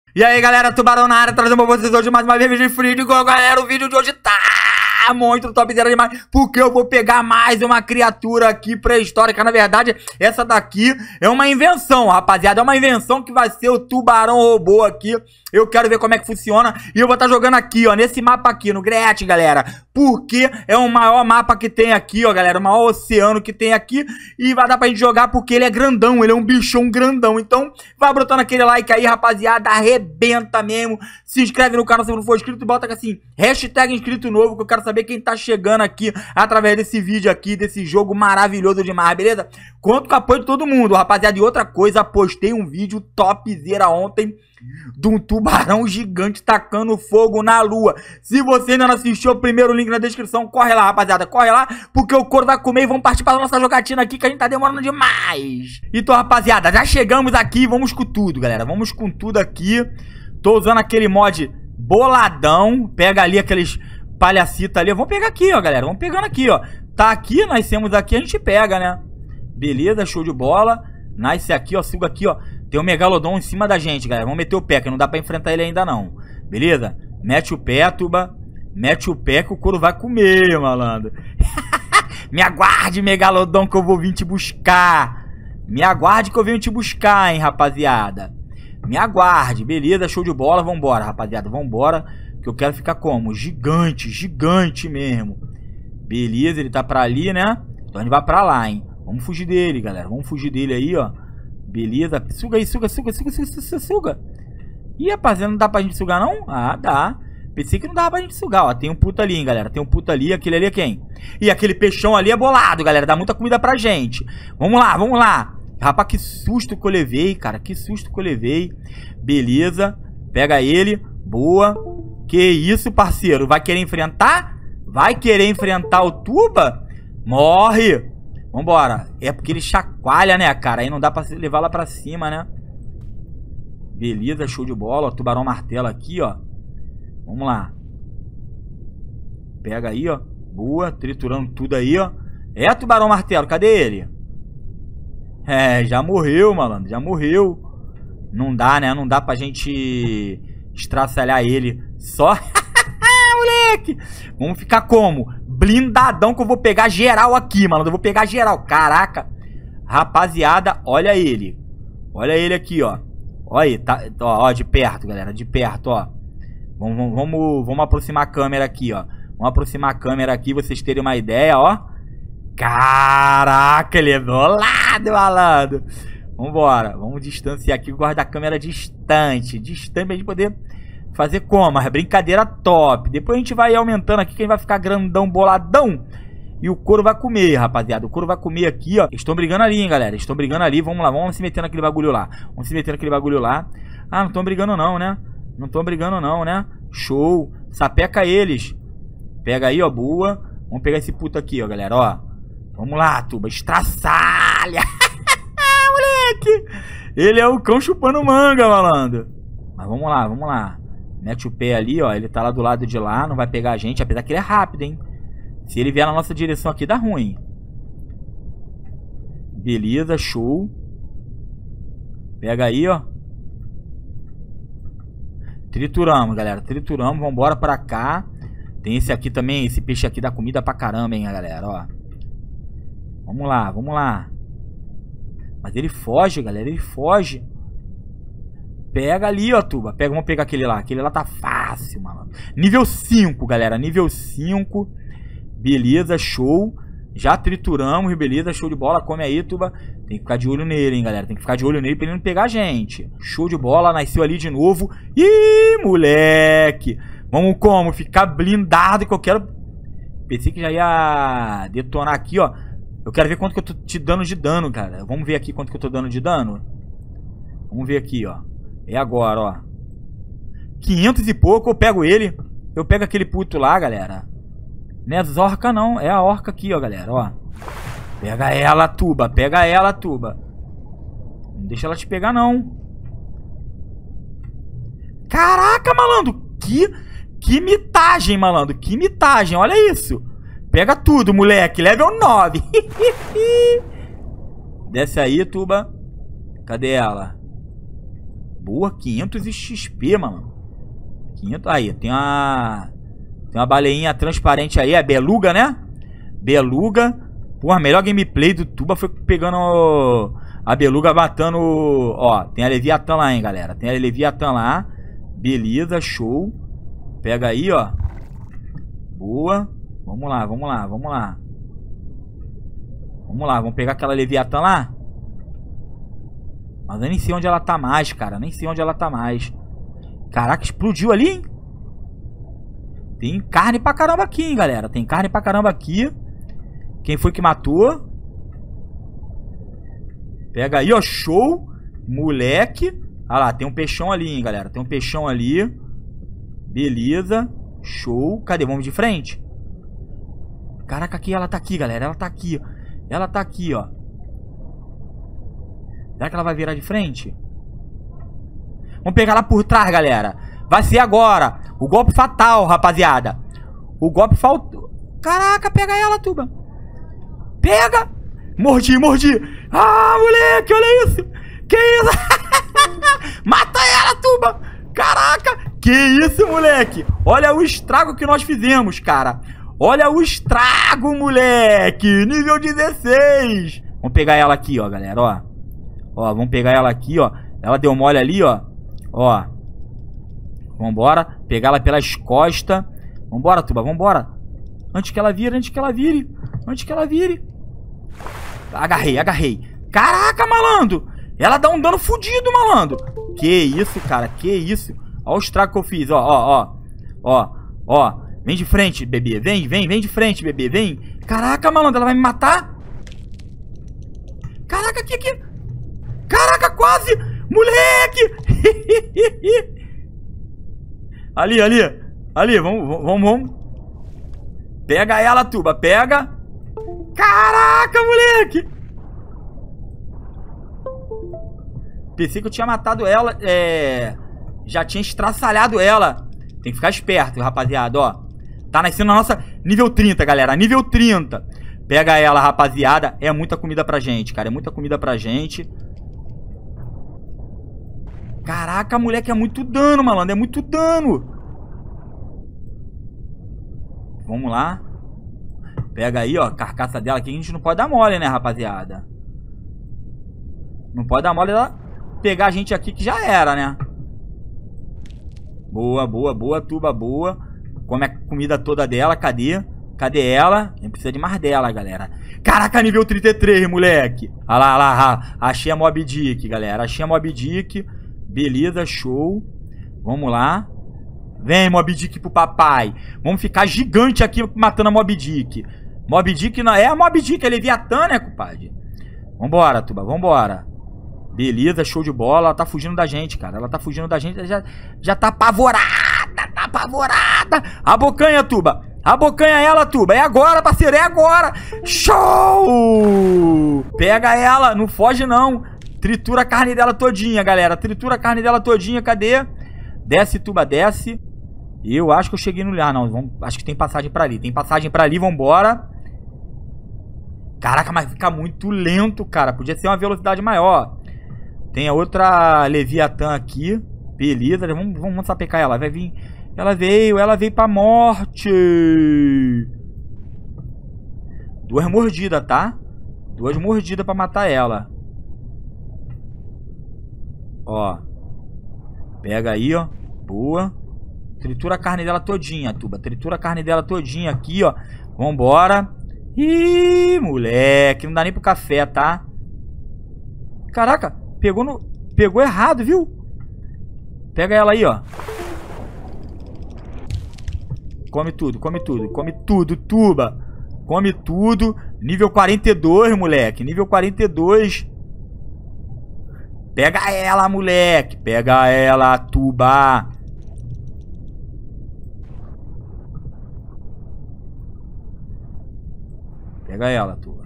E aí galera, Tubarão na área, trazendo pra vocês hoje mais uma vez vídeo de Free de Go. Galera, o vídeo de hoje tá muito topzera demais, porque eu vou pegar mais uma criatura aqui pré-histórica. Na verdade, essa daqui é uma invenção, rapaziada. É uma invenção que vai ser o tubarão robô aqui. Eu quero ver como é que funciona. E eu vou estar jogando aqui, ó, nesse mapa aqui, no Gretchen, galera. Porque é o maior mapa que tem aqui, ó, galera. O maior oceano que tem aqui. E vai dar pra gente jogar porque ele é grandão. Ele é um bichão grandão. Então, vai brotando aquele like aí, rapaziada. Arrebenta mesmo. Se inscreve no canal se não for inscrito. E bota assim, hashtag inscrito novo, que eu quero saber quem tá chegando aqui através desse vídeo aqui, desse jogo maravilhoso demais, beleza? Conto com o apoio de todo mundo, rapaziada. E outra coisa, postei um vídeo topzera ontem de um tubarão gigante tacando fogo na lua. Se você ainda não assistiu, o primeiro link na descrição, corre lá, rapaziada, corre lá, porque o couro vai comer e vamos partir para nossa jogatina aqui, que a gente tá demorando demais. Então, rapaziada, já chegamos aqui, vamos com tudo, galera, vamos com tudo aqui. Tô usando aquele mod boladão, pega ali aqueles palhacitos ali, vamos pegar aqui, ó, galera, vamos pegando aqui, ó. Tá aqui, nascemos aqui, a gente pega, né? Beleza, show de bola. Nasce aqui, ó, suga aqui, ó. Tem um megalodon em cima da gente, galera. Vamos meter o pé, que não dá pra enfrentar ele ainda não. Beleza? Mete o pé, tuba. Mete o pé que o couro vai comer, malandro. Me aguarde, megalodon, que eu vou vir te buscar. Me aguarde que eu venho te buscar, hein, rapaziada. Me aguarde. Beleza, show de bola. Vambora, rapaziada. Vambora. Que eu quero ficar como? Gigante, gigante mesmo. Beleza, ele tá pra ali, né? Então a gente vai pra lá, hein. Vamos fugir dele, galera. Vamos fugir dele aí, ó. Beleza. Suga aí, suga. Ih, rapaziada, não dá pra gente sugar, não? Ah, dá. Pensei que não dava pra gente sugar, ó. Tem um puto ali, hein, galera. Tem um puto ali. Aquele ali é quem? E aquele peixão ali é bolado, galera. Dá muita comida pra gente. Vamos lá, vamos lá. Rapaz, que susto que eu levei, cara. Que susto que eu levei. Beleza. Pega ele. Boa. Que isso, parceiro? Vai querer enfrentar? Vai querer enfrentar o tuba? Morre. Vambora. É porque ele chacoalha, né, cara? Aí não dá pra levar lá pra cima, né? Beleza, show de bola. Ó, tubarão martelo aqui, ó. Vamos lá. Pega aí, ó. Boa, triturando tudo aí, ó. É, tubarão martelo, cadê ele? É, já morreu, malandro. Já morreu. Não dá, né? Não dá pra gente estraçalhar ele. Só... moleque! Vamos ficar como? Blindadão, que eu vou pegar geral aqui, mano. Eu vou pegar geral. Caraca. Rapaziada, olha ele. Olha ele aqui, ó. Olha aí, tá, ó, de perto, galera. De perto, ó. Vamos aproximar a câmera aqui, ó. Vamos aproximar a câmera aqui, vocês terem uma ideia, ó. Caraca, ele é bolado, malandro. Vambora. Vamos distanciar aqui, guardar a câmera distante. Distante pra gente poder... fazer como? A brincadeira top. Depois a gente vai aumentando aqui, que a gente vai ficar grandão, boladão. E o couro vai comer, rapaziada. O couro vai comer aqui, ó. Eles estão brigando ali, hein, galera. Eles estão brigando ali. Vamos lá, vamos se meter naquele bagulho lá. Vamos se meter naquele bagulho lá. Ah, não estão brigando não, né? Não estão brigando não, né? Show. Sapeca eles. Pega aí, ó, boa. Vamos pegar esse puto aqui, ó, galera, ó. Vamos lá, tuba. Estraçalha. Moleque. Ele é o cão chupando manga, malandro. Mas vamos lá, vamos lá. Mete o pé ali, ó. Ele tá lá do lado de lá. Não vai pegar a gente. Apesar que ele é rápido, hein. Se ele vier na nossa direção aqui, dá ruim. Beleza, show. Pega aí, ó. Trituramos, galera. Trituramos. Vambora pra cá. Tem esse aqui também. Esse peixe aqui dá comida pra caramba, hein, galera, ó. Vamos lá, vamos lá. Mas ele foge, galera. Ele foge. Pega ali, ó, tuba. Pega, vamos pegar aquele lá. Aquele lá tá fácil, mano. Nível 5, galera. Nível 5. Beleza, show. Já trituramos, beleza. Show de bola. Come aí, tuba. Tem que ficar de olho nele, hein, galera. Tem que ficar de olho nele pra ele não pegar a gente. Show de bola. Nasceu ali de novo. Ih, moleque. Vamos como? Ficar blindado que eu quero... Pensei que já ia detonar aqui, ó. Eu quero ver quanto que eu tô te dando de dano, cara. Vamos ver aqui quanto que eu tô dando de dano. Vamos ver aqui, ó. É agora, ó. 500 e pouco, eu pego ele. Eu pego aquele puto lá, galera. Não é a orca, não. É a orca aqui, ó, galera, ó. Pega ela, tuba. Pega ela, tuba. Não deixa ela te pegar, não. Caraca, malandro. Que mitagem, malandro. Que mitagem, olha isso. Pega tudo, moleque. Level 9. Desce aí, tuba. Cadê ela? Boa, 500 XP, mano. 500, aí, tem uma baleinha transparente aí, a beluga, né? Beluga. Porra, a melhor gameplay do Tuba foi pegando a beluga, matando... Ó, tem a Leviatã lá, hein, galera. Tem a Leviatã lá. Beleza, show. Pega aí, ó. Boa. Vamos lá, vamos lá, vamos lá. Vamos lá, vamos pegar aquela Leviatã lá. Mas eu nem sei onde ela tá mais, cara. Nem sei onde ela tá mais. Caraca, explodiu ali, hein? Tem carne pra caramba aqui, hein, galera. Tem carne pra caramba aqui. Quem foi que matou? Pega aí, ó. Show. Moleque. Olha lá, tem um peixão ali, hein, galera. Tem um peixão ali. Beleza. Show. Cadê? Vamos de frente? Caraca, aqui ela tá aqui, galera. Ela tá aqui. Ela tá aqui, ó. Será que ela vai virar de frente? Vamos pegar ela por trás, galera. Vai ser agora. O golpe fatal, rapaziada. O golpe faltou. Caraca, pega ela, Tuba. Pega. Mordi, mordi. Ah, moleque, olha isso. Que isso? Mata ela, Tuba. Caraca. Que isso, moleque. Olha o estrago que nós fizemos, cara. Olha o estrago, moleque. Nível 16. Vamos pegar ela aqui, ó, galera, ó. Ó, vamos pegar ela aqui, ó. Ela deu mole ali, ó. Ó. Vambora. Pegar ela pelas costas. Vambora, Tuba, vambora. Antes que ela vire, antes que ela vire. Antes que ela vire. Agarrei, agarrei. Caraca, malandro. Ela dá um dano fudido, malandro. Que isso, cara, que isso. Olha o estrago que eu fiz, ó, ó, ó. Ó, ó. Vem de frente, bebê. Vem, vem, vem de frente, bebê. Vem. Caraca, malandro, ela vai me matar? Caraca, aqui, aqui. Caraca, quase. Moleque. Ali, ali. Ali, vamos. Pega ela, Tuba, pega. Caraca, moleque. Pensei que eu tinha matado ela. Já tinha estraçalhado ela. Tem que ficar esperto, rapaziada, ó. Tá nascendo a nossa nível 30, galera. Nível 30. Pega ela, rapaziada. É muita comida pra gente, cara. É muita comida pra gente. Caraca, moleque, é muito dano, malandro. É muito dano. Vamos lá. Pega aí, ó. A carcaça dela aqui. A gente não pode dar mole, né, rapaziada? Não pode dar mole ela pegar a gente aqui que já era, né? Boa, boa, boa, Tuba, boa. Come a comida toda dela, cadê? Cadê ela? A gente precisa de mais dela, galera. Caraca, nível 33, moleque. Olha lá, olha lá. Achei a Mob Dick, galera. Achei a Mob Dick. Beleza, show. Vamos lá. Vem, Mob Dick pro papai. Vamos ficar gigante aqui matando a Mob Dick. Mob Dick não é a Mob Dick, é Leviatã, né, compadre? Vambora, Tuba, vambora. Beleza, show de bola. Ela tá fugindo da gente, cara. Ela tá fugindo da gente. Já tá apavorada. Tá apavorada. Abocanha, Tuba. Abocanha ela, Tuba. É agora, parceiro. É agora. Show! Pega ela. Não foge, não. Tritura a carne dela todinha, galera. Tritura a carne dela todinha. Cadê? Desce, Tuba, desce. Eu acho que eu cheguei no lugar. Não, acho que tem passagem pra ali. Tem passagem pra ali. Vambora. Caraca, mas fica muito lento, cara. Podia ser uma velocidade maior. Tem a outra Leviatã aqui. Beleza, vamos sapecar ela. Vai vir. Ela veio pra morte. 2 mordidas, tá? 2 mordidas pra matar ela. Ó. Pega aí, ó. Boa. Tritura a carne dela todinha, Tuba. Tritura a carne dela todinha aqui, ó. Vambora. Ih, moleque. Não dá nem pro café, tá? Caraca. Pegou errado, viu? Pega ela aí, ó. Come tudo, come tudo. Come tudo, Tuba. Come tudo. Nível 42, moleque. Nível 42. Pega ela, moleque. Pega ela, Tuba. Pega ela, Tuba.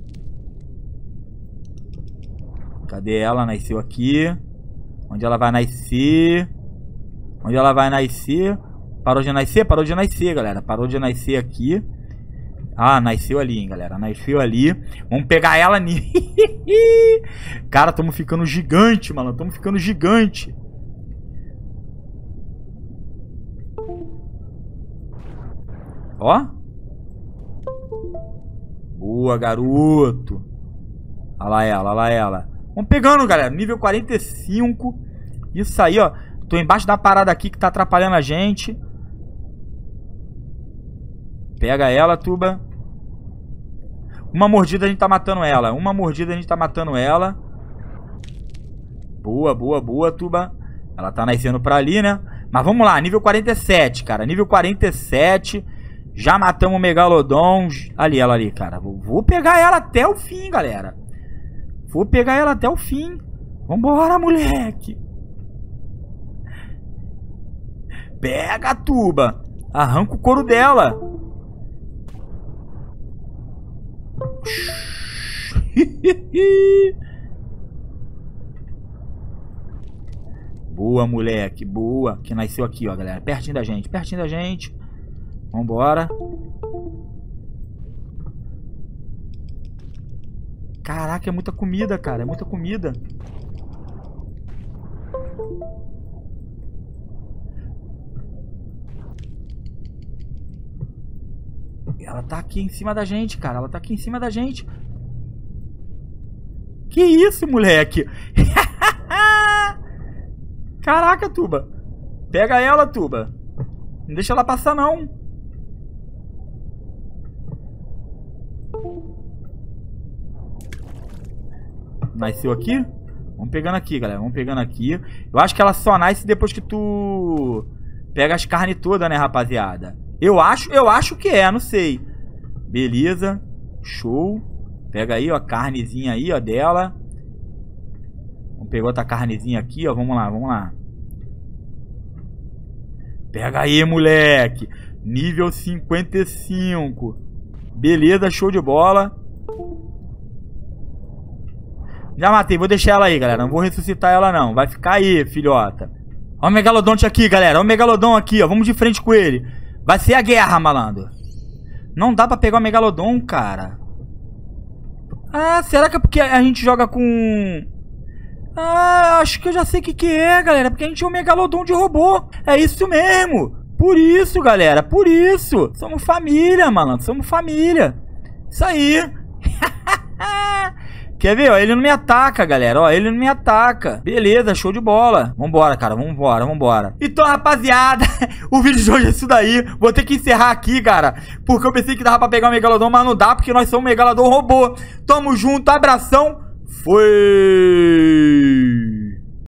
Cadê ela? Nasceu aqui. Onde ela vai nascer? Onde ela vai nascer? Parou de nascer? Parou de nascer, galera. Parou de nascer aqui. Ah, nasceu ali, hein, galera. Nasceu ali. Vamos pegar ela. Cara, tamo ficando gigante, mano. Tamo ficando gigante. Ó. Boa, garoto. Olha lá ela, olha lá ela. Vamos pegando, galera. Nível 45. Isso aí, ó. Tô embaixo da parada aqui que tá atrapalhando a gente. Pega ela, Tuba. Uma mordida a gente tá matando ela. Uma mordida a gente tá matando ela. Boa, boa, boa, Tuba. Ela tá nascendo pra ali, né? Mas vamos lá, nível 47, cara. Nível 47. Já matamos o Megalodon. Ali, ela ali, cara. Vou pegar ela até o fim, galera. Vou pegar ela até o fim. Vambora, moleque. Pega, Tuba. Arranca o couro dela. Boa, moleque. Boa. Que nasceu aqui, ó, galera. Pertinho da gente. Pertinho da gente. Vambora. Caraca, é muita comida, cara. É muita comida. Ela tá aqui em cima da gente, cara. Ela tá aqui em cima da gente. Que isso, moleque? Caraca, Tuba. Pega ela, Tuba. Não deixa ela passar, não. Nasceu aqui? Vamos pegando aqui, galera. Vamos pegando aqui. Eu acho que ela só nasce depois que tu pega as carnes todas, né, rapaziada? Eu acho que é, não sei. Beleza. Show. Pega aí, ó, a carnezinha aí, ó, dela. Vamos pegar outra carnezinha aqui, ó. Vamos lá, vamos lá. Pega aí, moleque. Nível 55. Beleza, show de bola. Já matei, vou deixar ela aí, galera. Não vou ressuscitar ela, não. Vai ficar aí, filhota. Ó o Megalodonte aqui, galera. Ó o Megalodon aqui, ó. Vamos de frente com ele. Vai ser a guerra, malandro. Não dá pra pegar o Megalodon, cara. Ah, será que é porque a gente joga com... Ah, acho que eu já sei o que é, galera. Porque a gente é um Megalodon de robô. É isso mesmo. Por isso, galera. Por isso. Somos família, malandro. Somos família. Isso aí. Quer ver, ó? Ele não me ataca, galera. Ó, ele não me ataca. Beleza, show de bola. Vambora, cara. Vambora, vambora. Então, rapaziada, o vídeo de hoje é isso daí. Vou ter que encerrar aqui, cara. Porque eu pensei que dava pra pegar o Megalodon, mas não dá, porque nós somos um Megalodon robô. Tamo junto, abração. Foi!